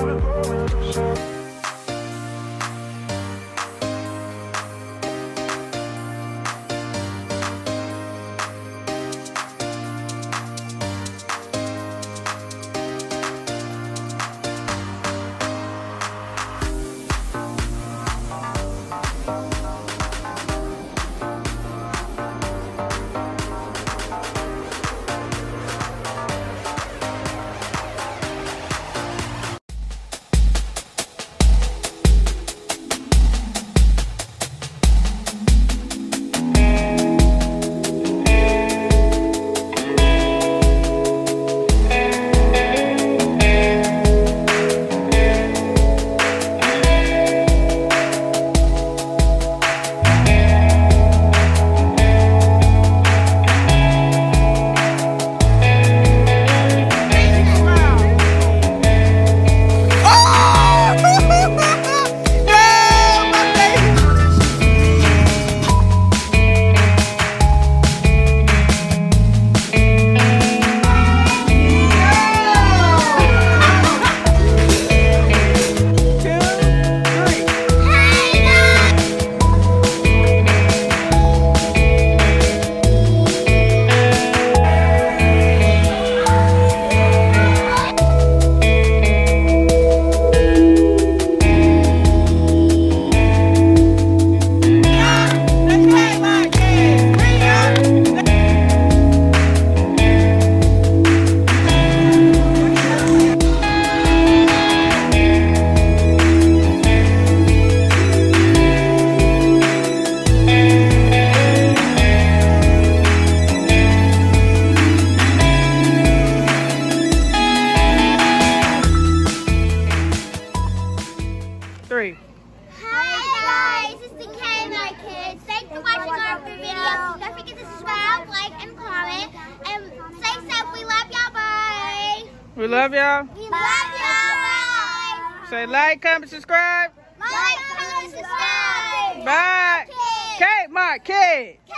Three. Hi guys, it's the Kmarts kids. Thanks for watching our video. Don't forget to subscribe, like, and comment. And stay safe. We love y'all. Bye. We love y'all. We love y'all. Bye. Say like, comment, subscribe. Like, comment, subscribe. Bye. Kmarts kids.